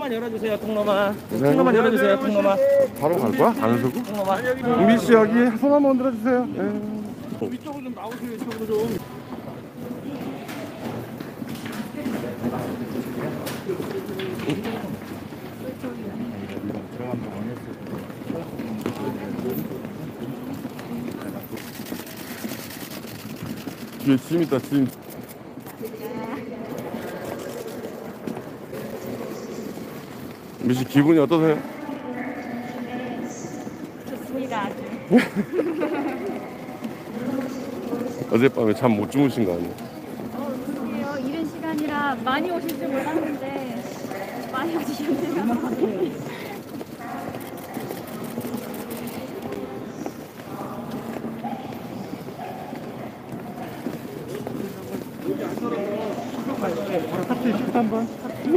통로만 열어주세요. 통로만. 네. 통로만 열어주세요. 통로만. 바로 갈 거야? 안 서고? 통로만. 은비 씨 여기 손 한번 들어주세요. 네. 위쪽으로 좀 나오세요. 이쪽으로 좀. 뒤에 짐 있다, 짐. 은비 씨 기분이 어떠세요? 좋습니다. 아주. 어젯밤에 잠 못 주무신 거 아니에요? 그러게요. 이른 시간이라 많이 오실 줄 몰랐는데 많이 오시셨네요. 바로 타투 13번.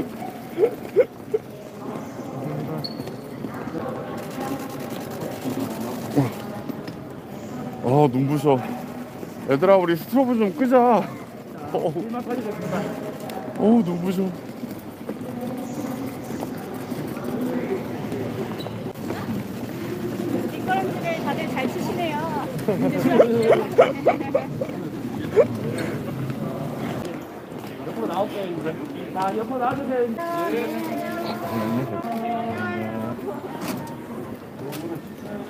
눈부셔. 얘들아, 우리 스트로브 좀 끄자. 불만 꺼지겠습니다. 눈부셔. 뒷걸음질을 다들 잘 치시네요. 옆으로 나올게요. 이제. 자, 옆으로 나와주세요.